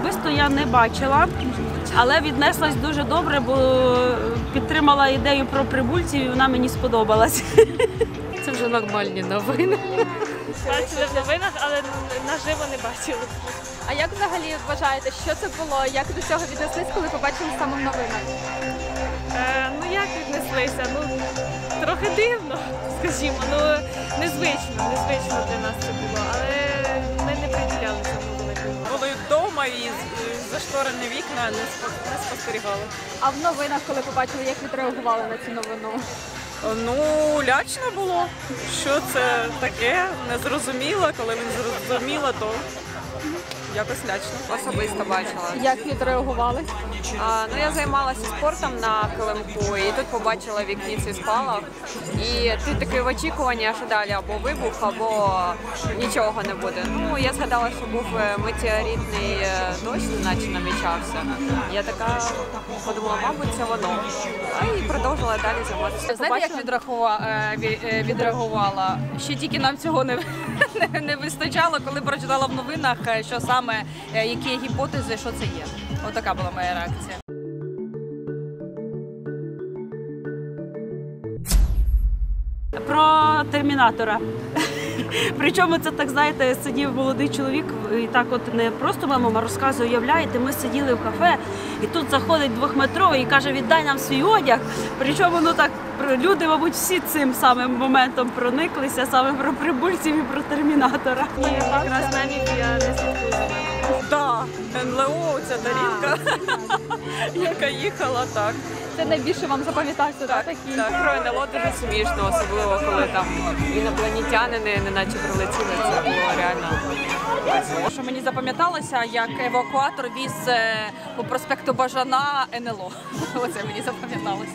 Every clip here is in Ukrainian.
особисто я не бачила, але віднеслась дуже добре, бо підтримала ідею про прибульців і вона мені сподобалась. Це вже нормальні новини. Бачили в новинах, але наживо не бачили. А як взагалі вважаєте, що це було? Як до цього віднеслись, коли побачили саме в новинах? Ну як віднеслися? Ну трохи дивно, скажімо. Ну незвично для нас це було, але ми не приділяли цьому великої уваги. Були вдома і зашторені вікна не спостерігали. А в новинах, коли побачили, як відреагували на цю новину? Ну, лячно було. Що це таке? Незрозуміло. Коли не зрозуміло, то якось лячно. Особисто бачила. Як відреагували? Ну, я займалася спортом на килимку і тут побачила в вікні цей спалах. І ти такий в очікуванні, що далі або вибух, або нічого не буде. Ну, я згадала, що був метеоритний дощ, наче намічався. Я така подумала, мабуть, це воно. І продовжила далі займатися. Знаєте, як відреагувала? Ще тільки нам цього не вистачало, коли прочитала в новинах, що саме, які гіпотези, що це є. Отака була моя реакція. Про Термінатора. Причому це, так знаєте, сидів молодий чоловік і так от не просто мама розказує, уявляєте, ми сиділи в кафе і тут заходить двохметровий і каже, віддай нам свій одяг. Причому, ну так, люди, мабуть, всі цим самим моментом прониклися, саме про прибульців і про Термінатора. Ні, якраз мемів я не слідкую за ними. Так, НЛО, ця тарілка, яка їхала, так. Це найбільше вам запам'ятався, так? Такі? Так, про НЛО дуже смішно, особливо коли там інопланетянини неначе прилетіли, це було реально. Що мені запам'яталося, як евакуатор віз по проспекту Бажана НЛО. Оце мені запам'яталося.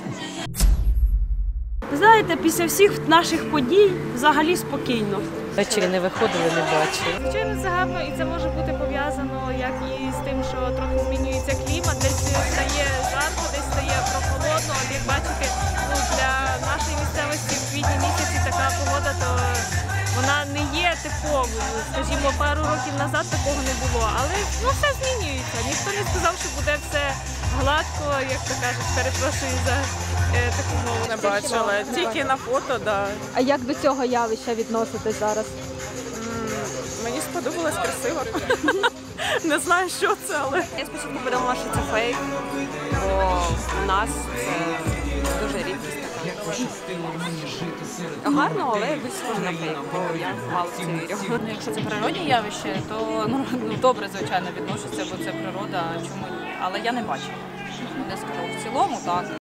Ви знаєте, після всіх наших подій взагалі спокійно. Ввечері не виходили, не бачили. Звичайно, це гарно і це може бути пов'язано як і з тим, що трохи змінюється клімат, десь стає жарко, десь стає прохолодно. От як бачите, ну, для нашої місцевості в квітні місяці така погода, то вона не є типовою. Скажімо, пару років назад такого не було, але ну, все змінюється. Ніхто не сказав, що буде все гладко, як то кажуть, перепрошую за таку мову. Не бачила, тільки на фото, да. А як до цього явища відноситесь зараз? Мені сподобалось красиво. Не знаю, що це, але... Я спочатку подумала, що це фейк, бо у нас це дуже рідкість така. Гарно, але якось схоже на фейк, бо я мало в це вірю. Ну, якщо це природні явище, то ну, добре, звичайно, відношуся, бо це природа, чому ні. Але я не бачила. Не скажу, в цілому так.